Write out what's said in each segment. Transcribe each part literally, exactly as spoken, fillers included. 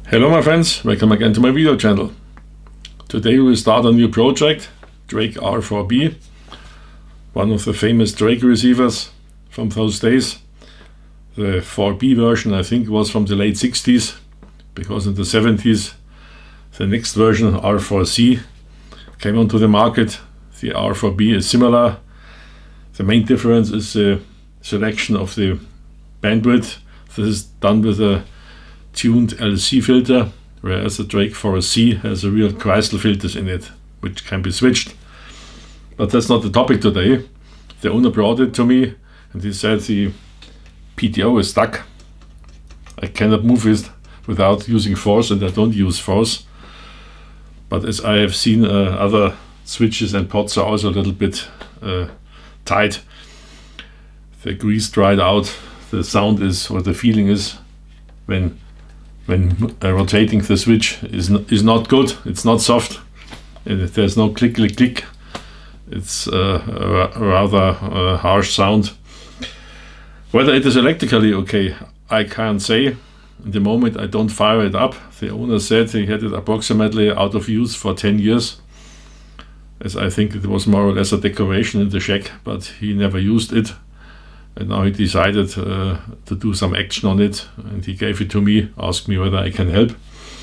Hello my friends, welcome again to my video channel. Today we will start a new project, Drake R four B, one of the famous Drake receivers from those days. The four B version I think was from the late sixties, because in the seventies the next version, R four C, came onto the market. The R four B is similar. The main difference is the selection of the bandwidth. This is done with a tuned L C filter, whereas the Drake four C has a real crystal filters in it, which can be switched. But that's not the topic today. The owner brought it to me and he said the P T O is stuck. I cannot move it without using force, and I don't use force. But as I have seen, uh, other switches and pots are also a little bit uh, tight. The grease dried out. The sound is, or the feeling is, when when uh, rotating the switch is n is not good. It's not soft. And there's no click click click. It's uh, a rather uh, harsh sound. Whether it is electrically okay, I can't say. In the moment I don't fire it up. The owner said he had it approximately out of use for ten years, as I think it was more or less a decoration in the shack, but he never used it. And now he decided uh, to do some action on it, and he gave it to me, asked me whether I can help.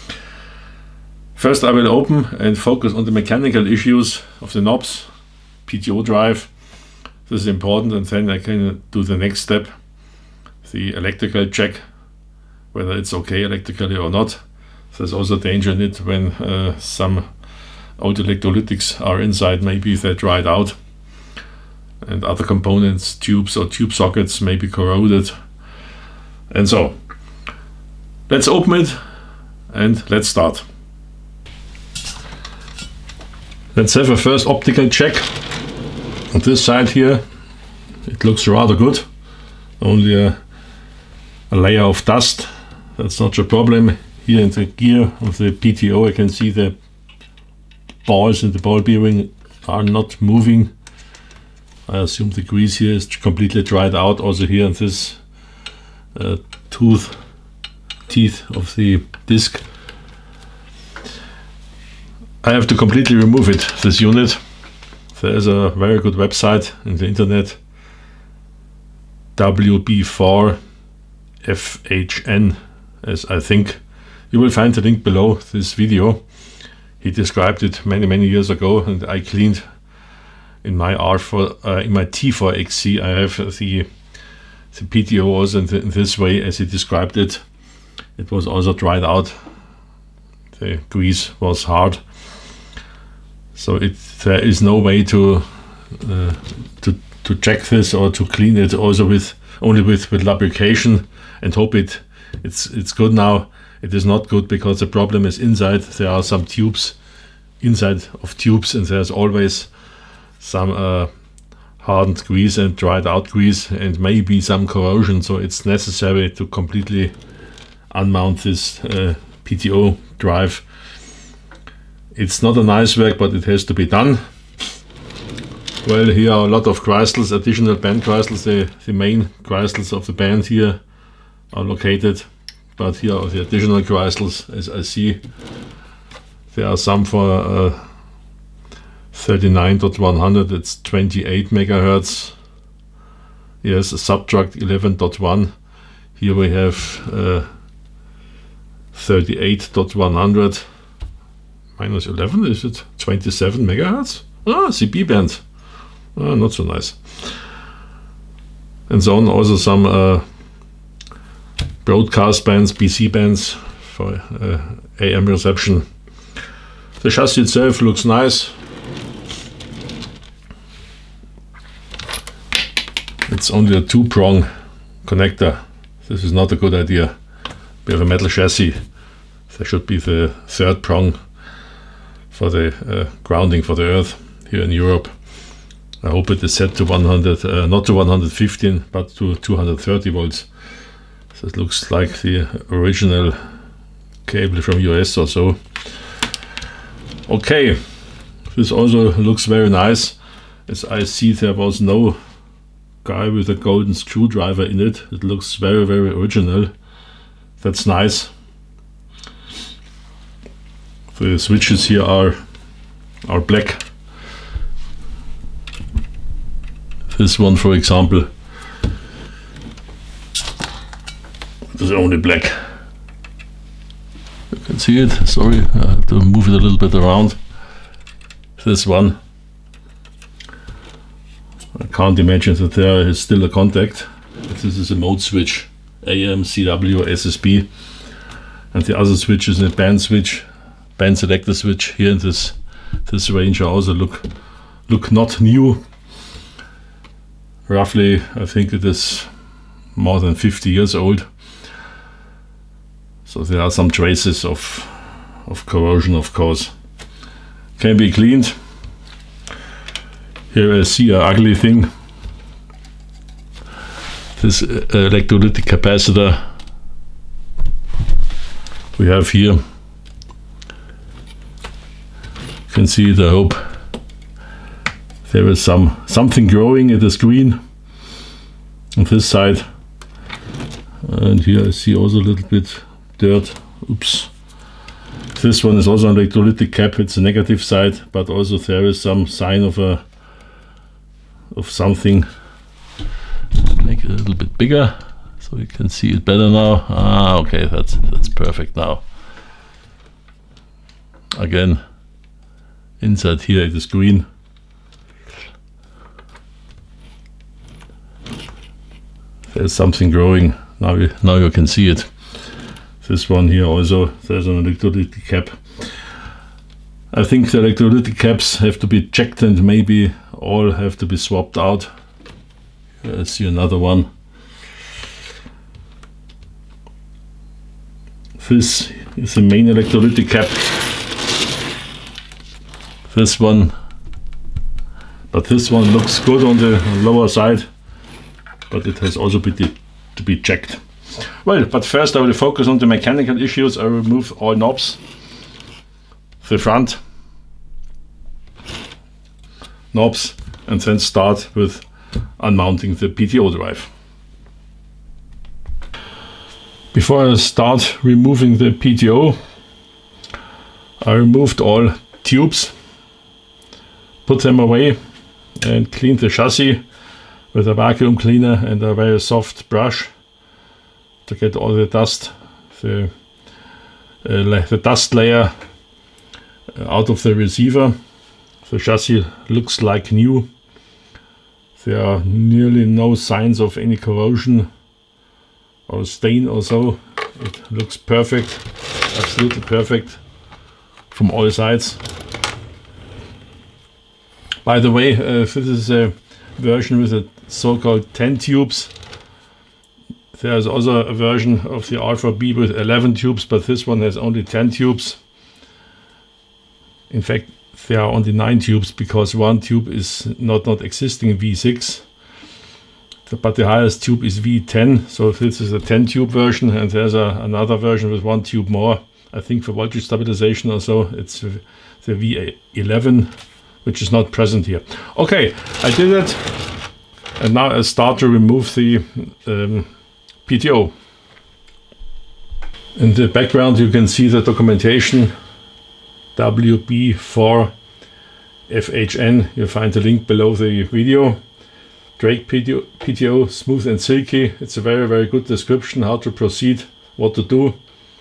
First I will open and focus on the mechanical issues of the knobs, P T O drive. This is important, and then I can do the next step, the electrical check, whether it's okay electrically or not. There's also danger in it when uh, some old electrolytics are inside, maybe they dried out. And other components, tubes or tube sockets, may be corroded. And so, let's open it and let's start. Let's have a first optical check. On this side here, it looks rather good. Only a, a layer of dust. That's not a problem. Here in the gear of the P T O I can see the balls in the ball bearing are not moving. I assume the grease here is completely dried out. Also here in this uh, tooth teeth of the disc. I have to completely remove it, this unit. There is a very good website in the internet, W B four F H N, as I think. You will find the link below this video. He described it many many years ago, and I cleaned in my R four, uh, in my T four X C. I have the the P T O also in, the, in this way as he described it. It was also dried out. The grease was hard, so it there is no way to uh, to to check this or to clean it also with only with with lubrication and hope it it's it's good now. It is not good because the problem is inside. There are some tubes inside of tubes, and there's always some uh, hardened grease and dried out grease and maybe some corrosion, so it's necessary to completely unmount this uh, P T O drive. It's not a nice work, but it has to be done. Well, here are a lot of crystals, additional band crystals. The, the main crystals of the band here are located, but here are the additional crystals. As I see, there are some for uh, thirty-nine dot one hundred, it's twenty-eight megahertz. Yes, a Subtract eleven dot one. Here we have uh, thirty-eight dot one hundred. Minus eleven, is it twenty-seven megahertz? Ah, C B band. Ah, not so nice. And so on, also some uh, broadcast bands, B C bands for uh, A M reception. The chassis itself looks nice. It's only a two-prong connector. This is not a good idea. We have a metal chassis. There should be the third prong for the uh, grounding for the earth here in Europe. I hope it is set to one hundred, uh, not to one hundred fifteen, but to two hundred thirty volts. So it looks like the original cable from U S or so. Okay, this also looks very nice. As I see, there was no guy with a golden screwdriver in it. It looks very very original. That's nice. The switches here are are black. This one, for example, is only black. You can see it. Sorry, I have to move it a little bit around. This one, I can't imagine that there is still a contact. This is a mode switch, A M, C W, S S B, and the other switch is a band switch, band selector switch. Here in this this range also look look not new. Roughly, I think it is more than fifty years old. So there are some traces of of corrosion, of course. Can be cleaned. Here I see an ugly thing. This electrolytic capacitor we have here. You can see it, I hope. There is some something growing in the screen on this side, and here I see also a little bit dirt. Oops. This one is also an electrolytic cap. It's a negative side, but also there is some sign of a of something. Make it a little bit bigger so you can see it better now. Ah, okay, that's that's perfect now. Again, inside here it is green. There's something growing. Now you, now you can see it. This one here also, there's an electrolytic cap. I think the electrolytic caps have to be checked and maybe all have to be swapped out. Here I see another one. This is the main electrolytic cap. This one, but this one looks good on the lower side. But it has also been to be checked. Well, but first I will focus on the mechanical issues. I remove all knobs, the front knobs, and then start with unmounting the P T O drive. Before I start removing the P T O, I removed all tubes, put them away, and cleaned the chassis with a vacuum cleaner and a very soft brush to get all the dust, the, uh, the dust layer out of the receiver. The chassis looks like new. There are nearly no signs of any corrosion or stain or so. It looks perfect, absolutely perfect from all sides. By the way, uh, this is a version with a so-called ten tubes. There is also a version of the R four B with eleven tubes, but this one has only ten tubes. In fact, there are only nine tubes because one tube is not not existing in V six, but the highest tube is V ten, so this is a ten tube version, and there's a, another version with one tube more. I think for voltage stabilization or so, it's the V eleven, which is not present here. Okay, I did it, and now I start to remove the um, P T O. In the background you can see the documentation W B four F H N. You find the link below the video. Drake P T O, P T O, smooth and silky. It's a very very good description how to proceed, what to do.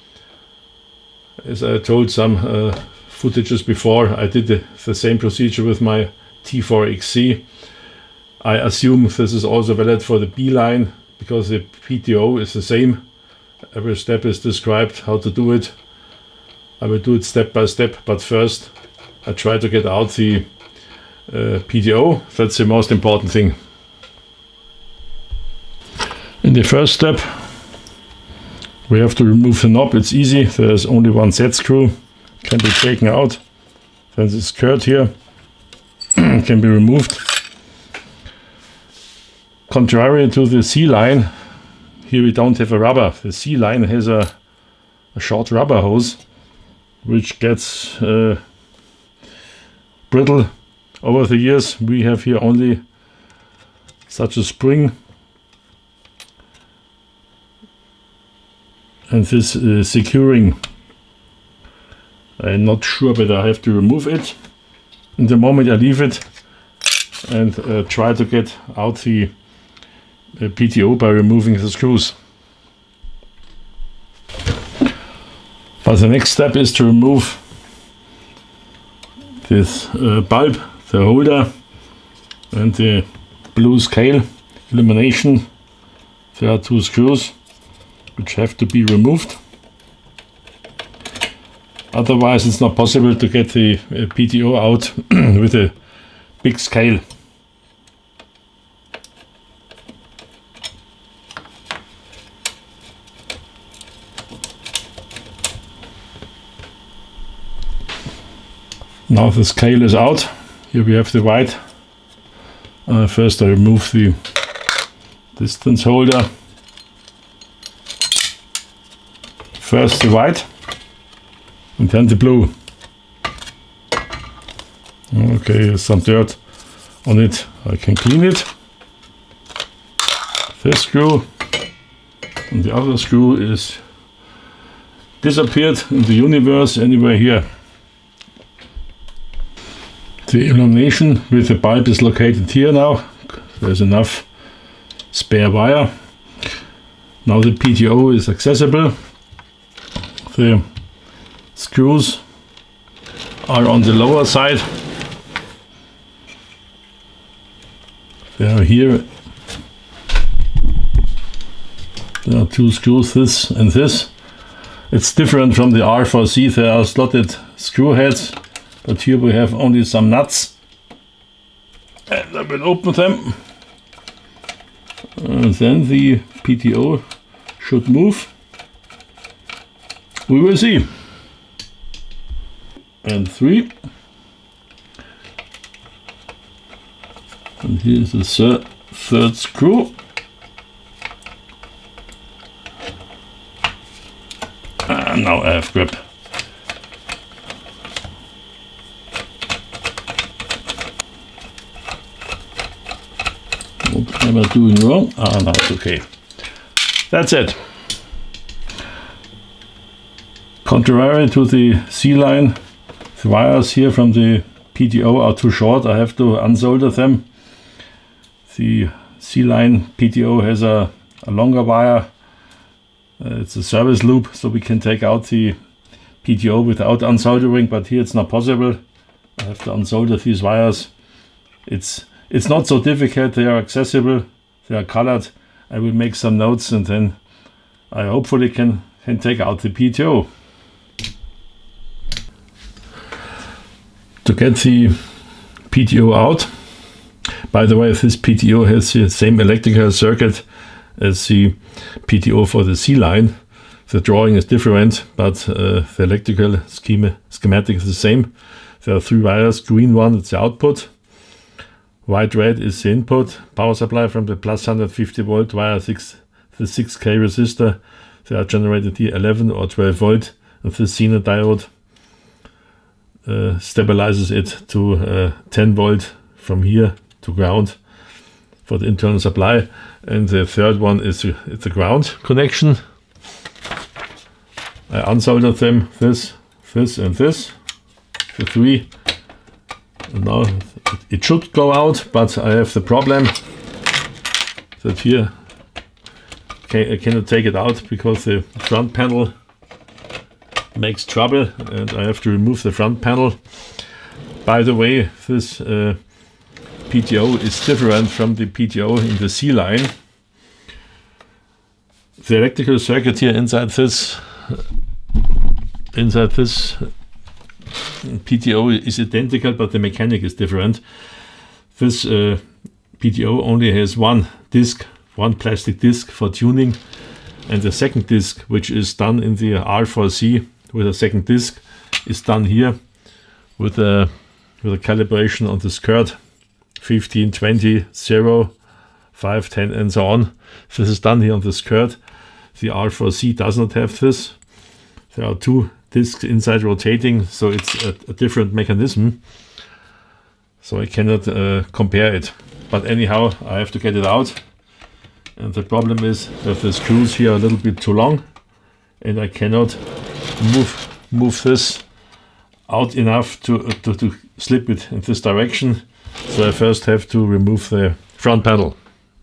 As I told some uh, footages before, I did the, the same procedure with my T four X C. I assume this is also valid for the B line because the P T O is the same. Every step is described how to do it. I will do it step by step, but first I try to get out the uh, P T O. That's the most important thing. In the first step we have to remove the knob. It's easy, there's only one set screw, can be taken out. Then the skirt here can be removed. Contrary to the C line, here we don't have a rubber. The C line has a, a short rubber hose which gets uh, brittle over the years. We have here only such a spring, and this uh, securing I'm not sure, but I have to remove it. In the moment I leave it and uh, try to get out the uh, P T O by removing the screws. But the next step is to remove this uh, bulb, the holder, and the blue scale illumination. There are two screws which have to be removed. Otherwise it's not possible to get the uh, P T O out with a big scale. Now the scale is out. Here we have the white. Uh, first I remove the distance holder. First the white and then the blue. Okay, there's some dirt on it. I can clean it. This screw and the other screw is disappeared in the universe anywhere here. The illumination with the bulb is located here now. There's enough spare wire. Now the P T O is accessible. The screws are on the lower side. They are here. There are two screws, this and this. It's different from the R four C. There are slotted screw heads, but here we have only some nuts. And I will open them. And then the P T O should move. We will see. And three. And here's the third, third screw. And now I have grip. What am I doing wrong? Ah, no, it's okay. That's it. Contrary to the C-line, the wires here from the P T O are too short. I have to unsolder them. The C-line P T O has a, a longer wire. Uh, it's a service loop, so we can take out the P T O without unsoldering, but here it's not possible. I have to unsolder these wires. It's it's not so difficult. They are accessible. They are colored. I will make some notes and then I hopefully can, can take out the P T O. To get the P T O out, by the way, this P T O has the same electrical circuit as the P T O for the C-line. The drawing is different, but uh, the electrical schema, schematic is the same. There are three wires. Green one is the output, white red is the input power supply from the plus one hundred fifty volt via six, the six K resistor. They are generated here eleven or twelve volt, and the Zener diode uh, stabilizes it to uh, ten volt from here to ground for the internal supply. And the third one is the, the ground connection. I unsoldered them, this, this and this, the three. And now it should go out, but I have the problem that here I cannot take it out because the front panel makes trouble and I have to remove the front panel. By the way, this uh, P T O is different from the P T O in the C-line. The electrical circuit here inside this inside this P T O is identical, but the mechanic is different. This uh, P T O only has one disc, one plastic disc for tuning, and the second disc, which is done in the R four C with a second disc, is done here with a with a calibration on the skirt fifteen, twenty, zero, five, ten and so on. This is done here on the skirt. The R four C does not have this. There are two discs inside rotating, so it's a, a different mechanism. So I cannot uh, compare it. But anyhow, I have to get it out. And the problem is that the screws here are a little bit too long and I cannot move move this out enough to, to, to slip it in this direction. So I first have to remove the front panel.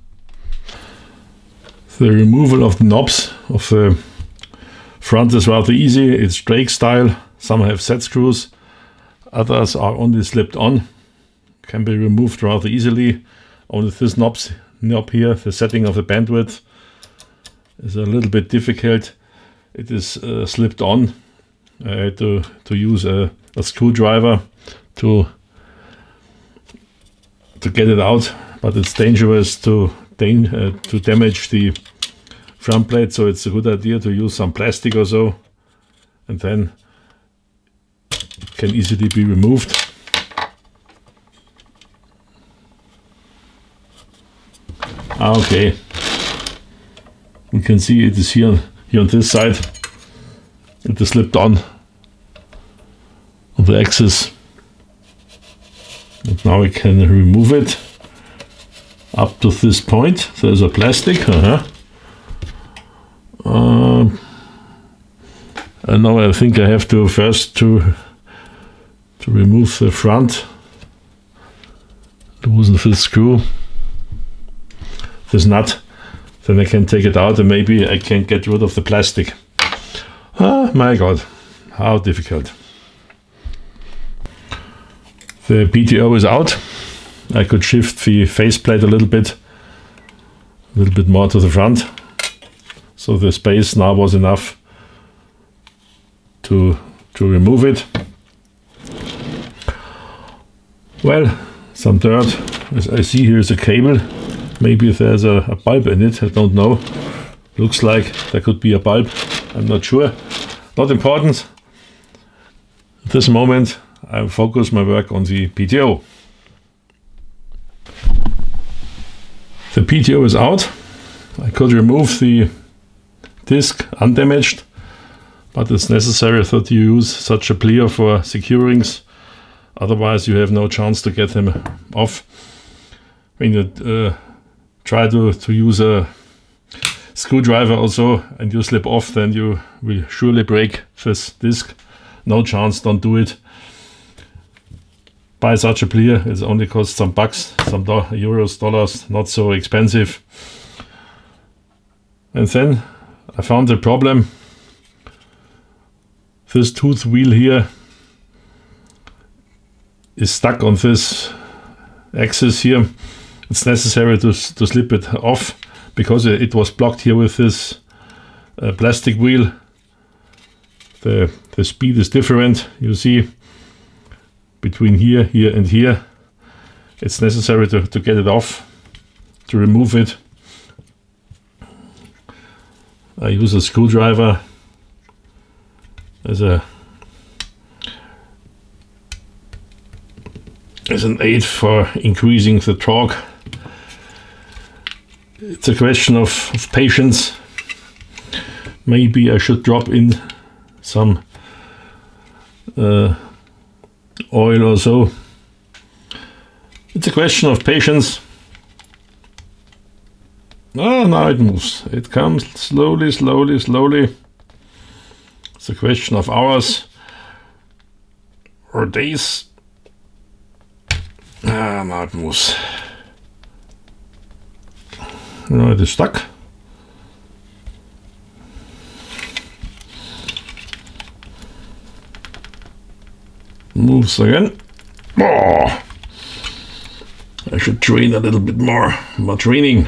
The removal of the knobs of the front is rather easy. It's Drake style. Some have set screws, others are only slipped on. Can be removed rather easily. Only this knobs, knob here, the setting of the bandwidth, is a little bit difficult. It is uh, slipped on. I had to, to use a, a screwdriver to, to get it out, but it's dangerous to, uh, to damage the front plate, so it's a good idea to use some plastic or so, and then it can easily be removed. Okay, we can see it is here, here on this side. It is slipped on on the axis, and now we can remove it up to this point. There's a plastic. Uh-huh. Um, and now I think I have to first to to remove the front, loosen this screw, this nut, then I can take it out and maybe I can get rid of the plastic. Ah, my God, how difficult. The P T O is out. I could shift the faceplate a little bit, a little bit more to the front. So the space now was enough to, to remove it. Well, some dirt. As I see, here's a cable. Maybe there's a, a bulb in it, I don't know. Looks like there could be a bulb, I'm not sure. Not important. At this moment, I focus my work on the P T O. The P T O is out. I could remove the disc undamaged, but it's necessary that you use such a plier for securings, otherwise you have no chance to get them off. When you uh, try to, to use a screwdriver also and you slip off, then you will surely break this disc. No chance, don't do it. Buy such a plier, it only costs some bucks, some do euros, dollars, not so expensive. And then I found the problem. This tooth wheel here is stuck on this axis here. It's necessary to, to slip it off because it was blocked here with this uh, plastic wheel. The, the speed is different, you see, between here, here and here. It's necessary to, to get it off, to remove it. I use a screwdriver as a as an aid for increasing the torque. It's a question of, of patience. Maybe I should drop in some uh, oil or so. It's a question of patience. Oh, now it moves. It comes slowly, slowly, slowly. It's a question of hours or days. Ah, now it moves. Now it is stuck. Moves again. Oh, I should train a little bit more. More training.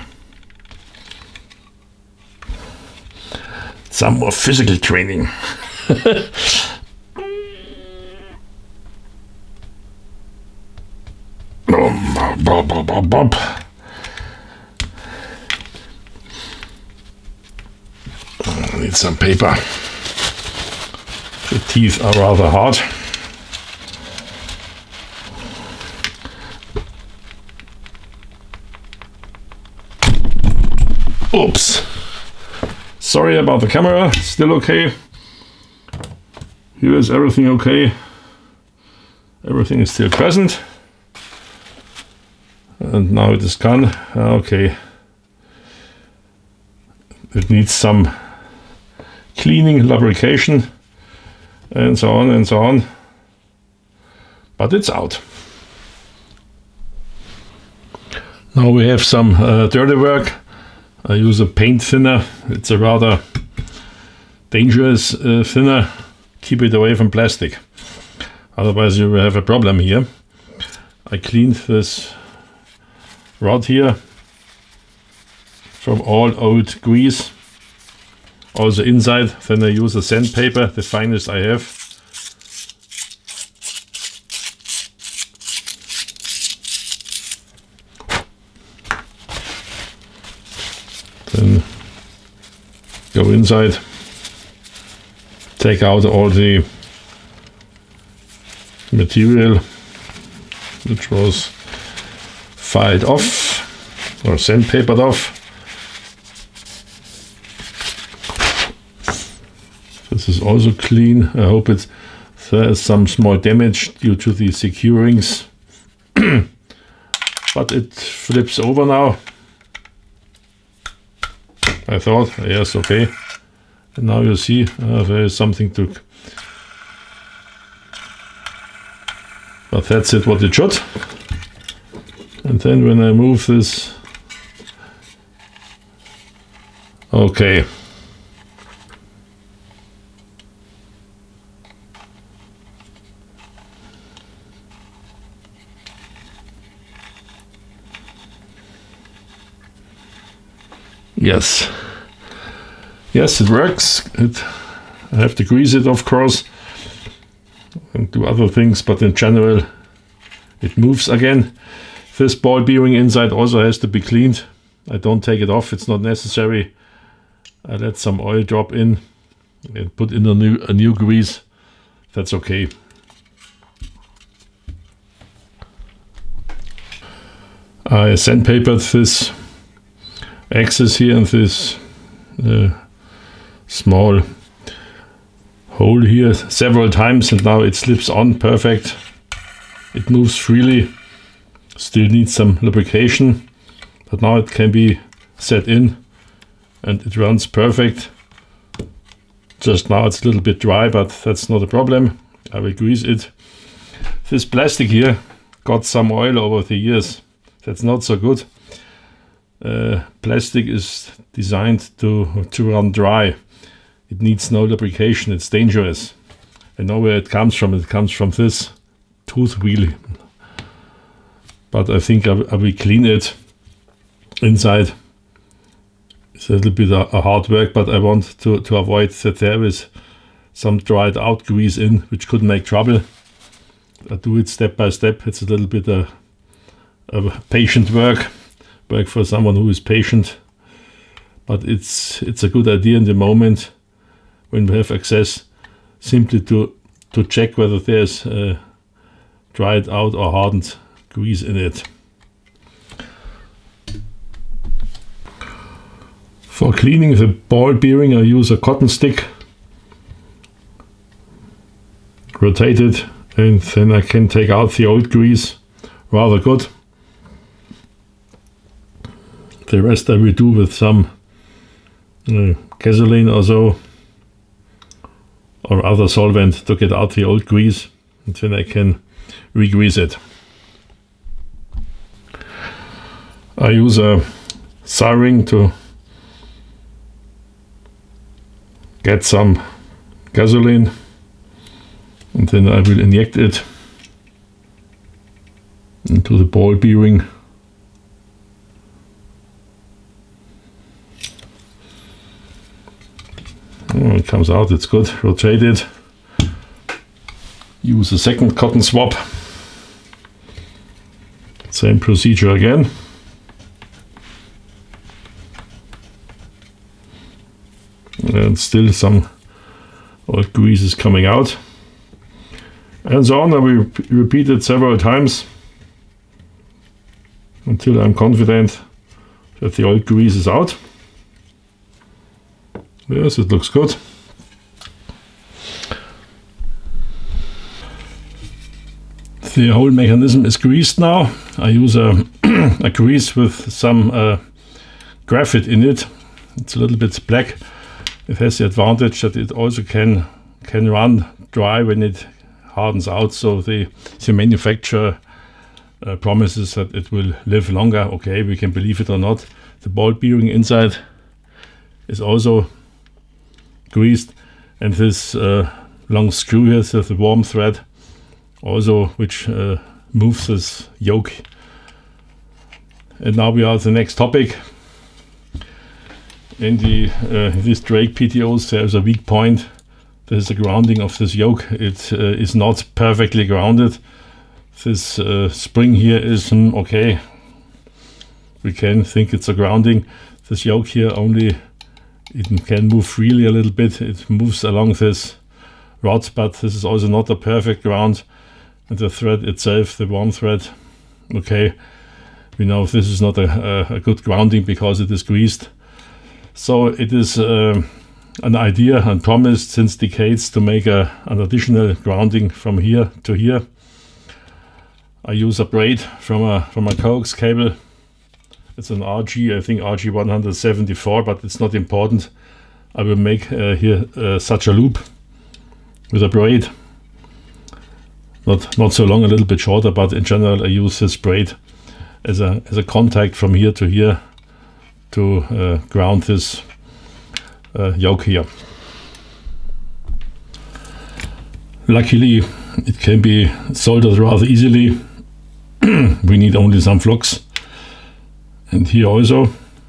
Some more physical training. Bob, bob, bob, bob. I need some paper. The teeth are rather hard. Oops. Sorry about the camera, still okay. Here is everything okay. Everything is still present. And now it is gone. Okay. It needs some cleaning, lubrication, and so on and so on. but it's out. Now we have some uh, dirty work. I use a paint thinner. It's a rather dangerous uh, thinner. Keep it away from plastic, otherwise you will have a problem here. I cleaned this rod here from all old grease, also inside. Then I use a sandpaper, the finest I have. Then go inside, take out all the material which was filed off or sandpapered off. This is also clean. I hope it there is some small damage due to the securings, but it flips over now. I thought, yes, okay. And now you see uh, there is something to, but that's it what it should. And then when I move this, okay. Yes, yes, it works. It, I have to grease it, of course, and do other things, but in general, it moves again. This ball bearing inside also has to be cleaned. I don't take it off, it's not necessary. I let some oil drop in and put in a new, a new grease. That's okay. I sandpapered this axis here and this uh, small hole here several times, and now it slips on perfect. It moves freely, still needs some lubrication, but now it can be set in and it runs perfect. Just now it's a little bit dry, but that's not a problem. I will grease it. This plastic here got some oil over the years. That's not so good. Uh, plastic is designed to, to run dry. It needs no lubrication, it's dangerous. I know where it comes from, it comes from this tooth wheel. But I think I, I will clean it inside. It's a little bit a, a hard work, but I want to, to avoid that there is some dried out grease in, which could make trouble. I do it step by step. It's a little bit a, a patient work. Work for someone who is patient, but it's it's a good idea in the moment when we have access, simply to to check whether there's uh, dried out or hardened grease in it. For cleaning the ball bearing, I use a cotton stick, rotate it, and then I can take out the old grease rather good. The rest I will do with some uh, gasoline or so, or other solvent to get out the old grease, and then I can re-grease it. I use a sour ring to get some gasoline, and then I will inject it into the ball bearing. Oh, it comes out, it's good. Rotate it. Use a second cotton swab. Same procedure again. And still some old grease is coming out. And so on. I will repeat it several times until I'm confident that the old grease is out. Yes, it looks good. The whole mechanism is greased now. I use a, a grease with some uh, graphite in it. It's a little bit black. It has the advantage that it also can can run dry when it hardens out. So the, the manufacturer uh, promises that it will live longer. Okay, we can believe it or not. The ball bearing inside is also greased, and this uh, long screw here, so the worm thread, also which uh, moves this yoke. And now we are at the next topic. In the uh, this Drake P T Os, there is a weak point. There is a grounding of this yoke. It uh, is not perfectly grounded. This uh, spring here is mm, okay. We can think it's a grounding. This yoke here only, it can move freely a little bit. It moves along this rod, but this is also not a perfect ground. And the thread itself, the worm thread, okay, we know this is not a, a, a good grounding because it is greased. So it is uh, an idea and promised since decades to make a, an additional grounding from here to here. I use a braid from a from a coax cable. It's an R G, I think R G one seventy-four, but it's not important. I will make uh, here uh, such a loop with a braid. Not not so long, a little bit shorter, but in general I use this braid as a as a contact from here to here to uh, ground this uh, yoke here. Luckily it can be soldered rather easily. We need only some flux, and here also.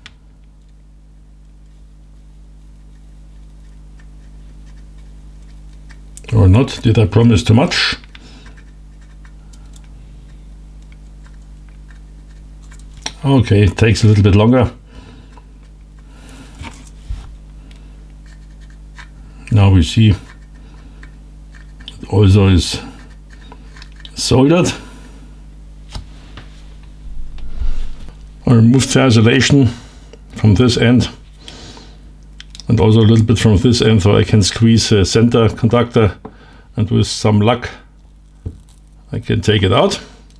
Or not, did I promise too much? Okay, it takes a little bit longer. Now we see it also is soldered. I removed the isolation from this end and also a little bit from this end, so I can squeeze the center conductor, and with some luck I can take it out.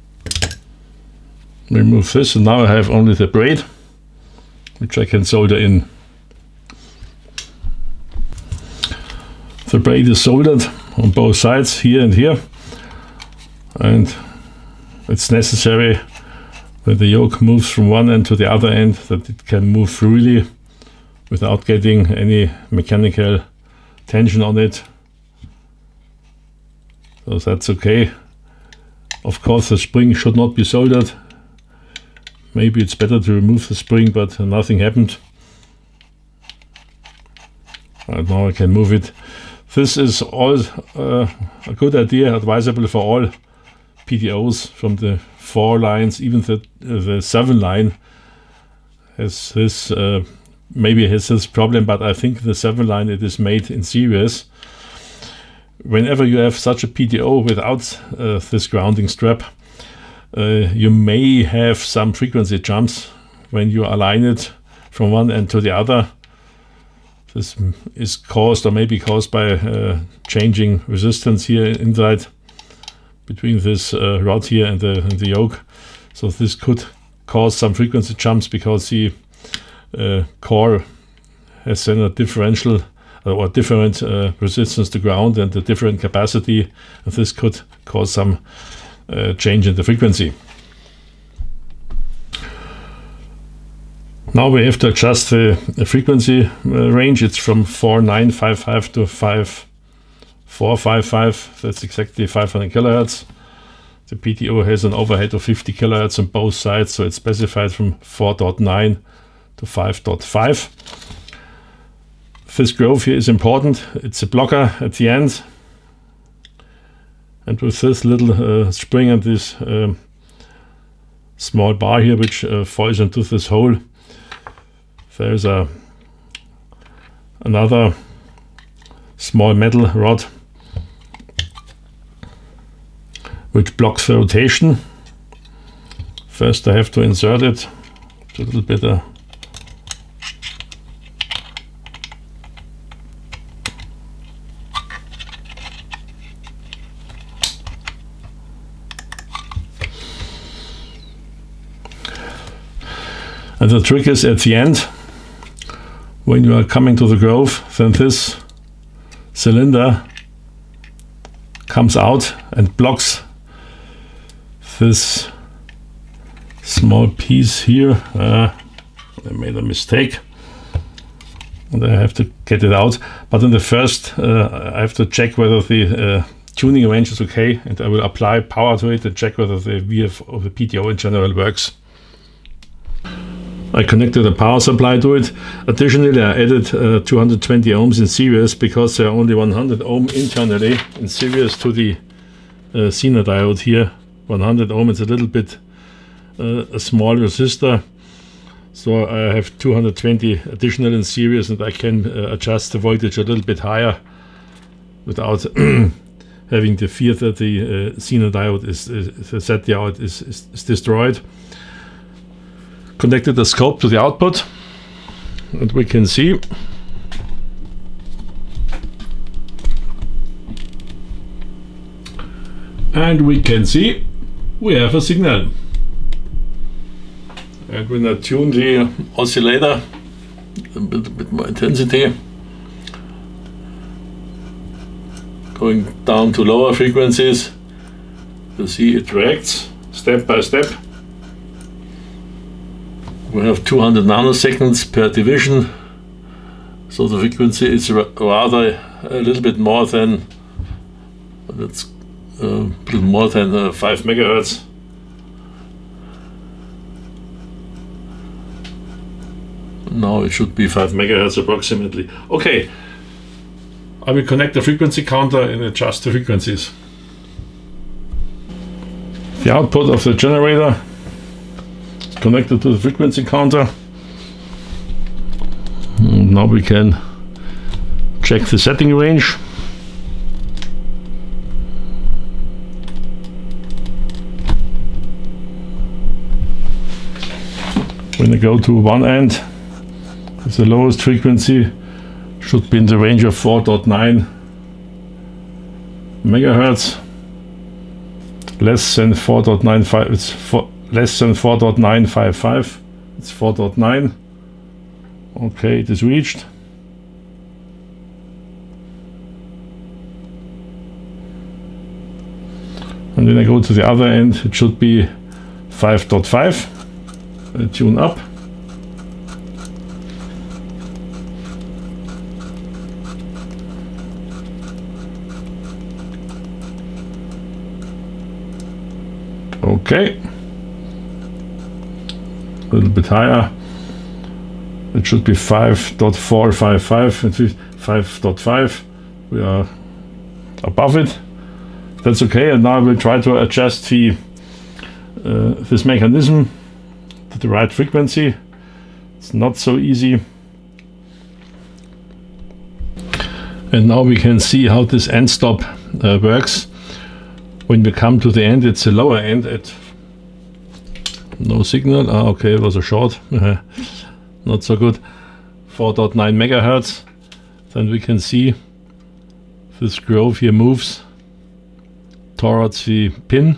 Remove this, and now I have only the braid which I can solder in. The braid is soldered on both sides, here and here, and it's necessary when the yoke moves from one end to the other end that it can move freely without getting any mechanical tension on it. So that's okay. Of course the spring should not be soldered. Maybe it's better to remove the spring, but nothing happened. And now I can move it. This is all uh, a good idea, advisable for all P T Os from the four lines. Even the uh, the seven line has this uh, maybe has this problem, but I think the seven line, it is made in series. Whenever you have such a P T O without uh, this grounding strap, uh, you may have some frequency jumps when you align it from one end to the other. This is caused, or maybe caused, by uh, changing resistance here inside between this uh, rod here and the, and the yoke. So this could cause some frequency jumps because the uh, core has then a differential uh, or different uh, resistance to ground and a different capacity, and this could cause some uh, change in the frequency. Now we have to adjust the, the frequency uh, range. It's from four nine five five to five four five five. That's exactly five hundred kilohertz. The P T O has an overhead of fifty kilohertz on both sides, so it's specified from four point nine to five point five. This grove here is important. It's a blocker at the end, and with this little uh, spring and this uh, small bar here which uh, falls into this hole, there's a another small metal rod which blocks the rotation. First I have to insert it a little bit uh, and the trick is at the end, when you are coming to the grove, then this cylinder comes out and blocks this small piece here. Uh, I made a mistake and I have to get it out. But in the first, uh, I have to check whether the uh, tuning range is okay, and I will apply power to it and check whether the V F or the P T O in general works. I connected a power supply to it. Additionally, I added uh, two hundred twenty ohms in series because there are only one hundred ohm internally in series to the uh, Zener diode here. one hundred ohm is a little bit uh, a small resistor, so I have two hundred twenty additional in series, and I can uh, adjust the voltage a little bit higher without having the fear that the uh, Zener diode is, is the Z diode is, is, is destroyed. Connected the scope to the output, and we can see and we can see we have a signal. And when I tune the oscillator a bit, a bit more intensity, going down to lower frequencies, you see it reacts step by step. We have two hundred nanoseconds per division, so the frequency is rather a little bit more than, that's uh, a little more than uh, five megahertz. Now it should be five megahertz approximately. Okay, I will connect the frequency counter and adjust the frequencies. The output of the generator is connected to the frequency counter. And now we can check the setting range. When I go to one end, the lowest frequency should be in the range of four point nine megahertz. Less than four point nine five, it's four, less than four point nine five five, it's four point nine. Okay, it is reached. And when I go to the other end, it should be five point five. I tune up. Okay, a little bit higher. It should be five point four five five and five point five. We are above it. That's okay. And now I will try to adjust the uh, this mechanism to the right frequency. It's not so easy. And now we can see how this end stop uh, works. When we come to the end, it's a lower end at no signal. Ah, okay, it was a short. Not so good. four point nine megahertz. Then we can see this grove here moves towards the pin.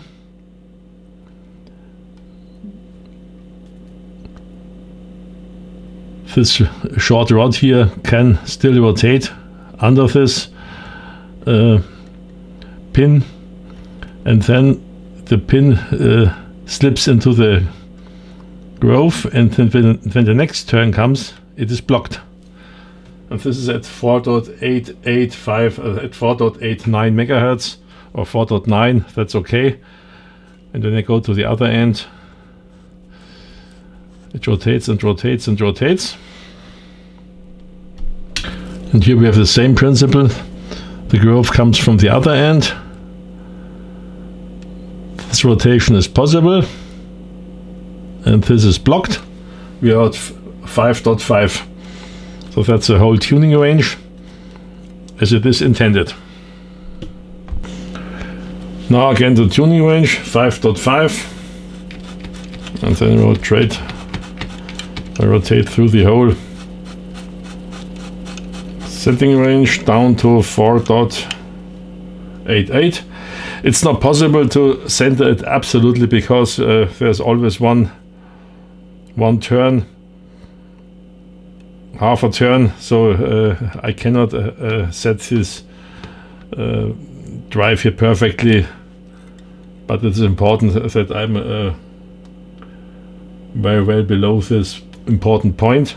This short rod here can still rotate under this uh, pin. And then the pin uh, slips into the grove, and then when, when the next turn comes, it is blocked. And this is at four point eight eight five, uh, at four point eight nine megahertz or four point nine. That's okay. And then I go to the other end. It rotates and rotates and rotates. And here we have the same principle. The grove comes from the other end. This rotation is possible, and this is blocked. We are at five point five, so that's the whole tuning range as it is intended. Now again the tuning range, five point five, and then rotate, I rotate through the whole setting range down to four point eight eight. It's not possible to center it absolutely because uh, there's always one one turn, half a turn, so uh, I cannot uh, uh, set this uh, drive here perfectly, but it's important that I'm uh, very well below this important point.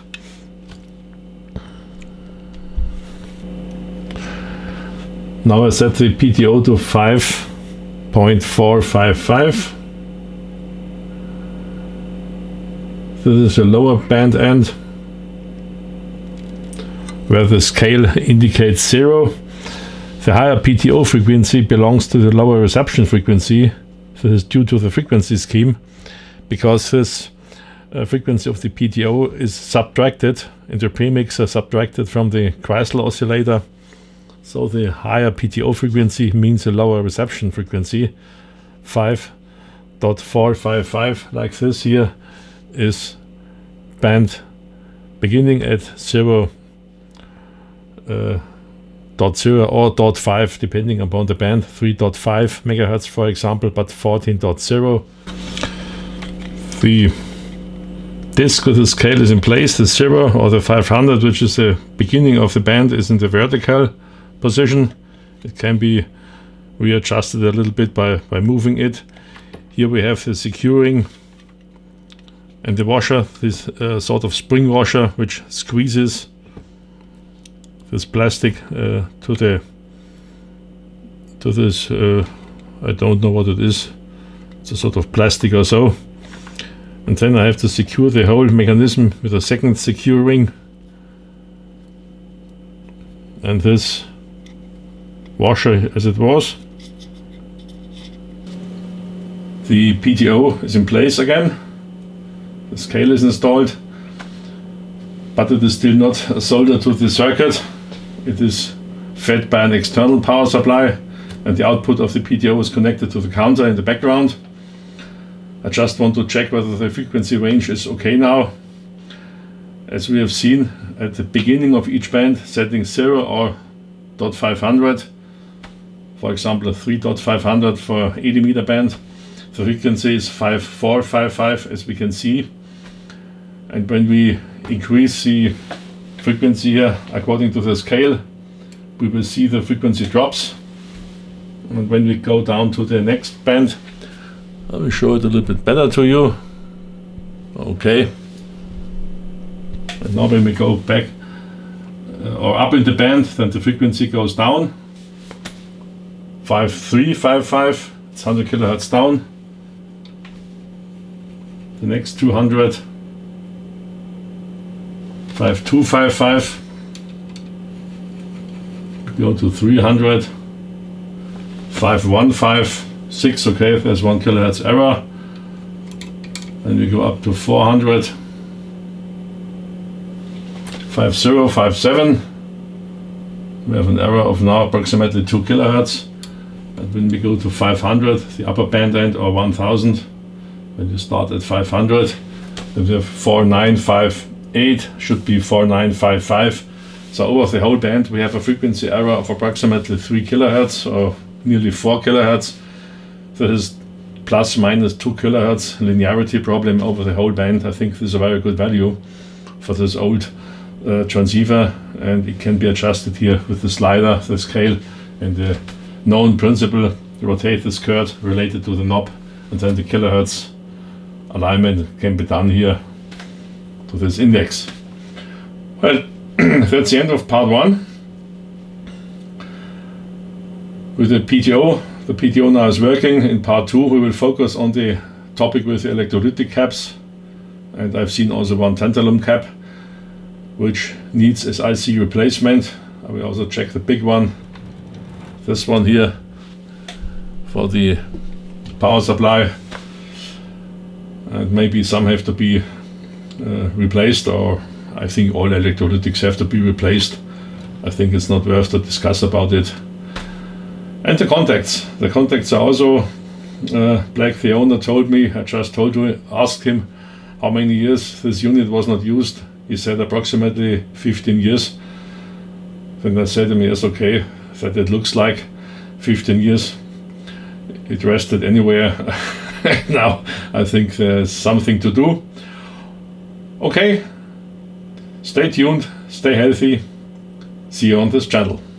Now I set the P T O to five point four five five. This is a lower band end where the scale indicates zero. The higher P T O frequency belongs to the lower reception frequency. This is due to the frequency scheme, because this uh, frequency of the P T O is subtracted in the premixer, subtracted from the Chrysler oscillator. So the higher P T O frequency means a lower reception frequency. five point four five five, like this here, is band beginning at zero. Uh, dot zero or dot five, depending upon the band, three point five megahertz for example, but fourteen point zero. The disc with the scale is in place. The zero or the five hundred, which is the beginning of the band, is in the vertical position. It can be readjusted a little bit by, by moving it. Here we have the securing and the washer, this uh, sort of spring washer which squeezes this plastic uh, to the to this uh, I don't know what it is. It's a sort of plastic or so, and then I have to secure the whole mechanism with a second securing, and this washer as it was. The P T O is in place again, the scale is installed, but it is still not soldered to the circuit. It is fed by an external power supply, and the output of the P T O is connected to the counter in the background. I just want to check whether the frequency range is okay now. As we have seen at the beginning of each band, setting zero or dot five hundred, for example a three dot five hundred for eighty meter band, the frequency is five point four five five, as we can see. And when we increase the frequency here according to the scale, we will see the frequency drops. And when we go down to the next band, I will show it a little bit better to you. Okay. And now when we go back uh, or up in the band, then the frequency goes down. five three five five, it's one hundred kilohertz down. The next two hundred, five two five five, go to three hundred, five one five six, okay, there's one kilohertz error. Then we go up to four hundred, five zero five seven, we have an error of now approximately two kilohertz. And when we go to five hundred, the upper band end, or one thousand, when you start at five hundred, then we have four nine five eight, should be four nine five five. So over the whole band we have a frequency error of approximately three kilohertz, or nearly four kilohertz. That is plus minus two kilohertz linearity problem over the whole band. I think this is a very good value for this old uh, transceiver, and it can be adjusted here with the slider, the scale, and the known principle. Rotate the skirt related to the knob, and then the kilohertz alignment can be done here to this index. Well, that's the end of part one. With the P T O, the P T O now is working. In part two we will focus on the topic with the electrolytic caps, and I've seen also one tantalum cap which needs S I C replacement. I will also check the big one, this one here, for the power supply, and maybe some have to be uh, replaced, or I think all electrolytics have to be replaced. I think it's not worth to discuss about it. And the contacts. The contacts are also uh, black. The owner told me, I just told you, asked him how many years this unit was not used. He said approximately fifteen years. Then I said to him, yes, okay, that it looks like fifteen years. It rested anywhere. Now I think there's something to do. Okay, stay tuned, stay healthy. See you on this channel.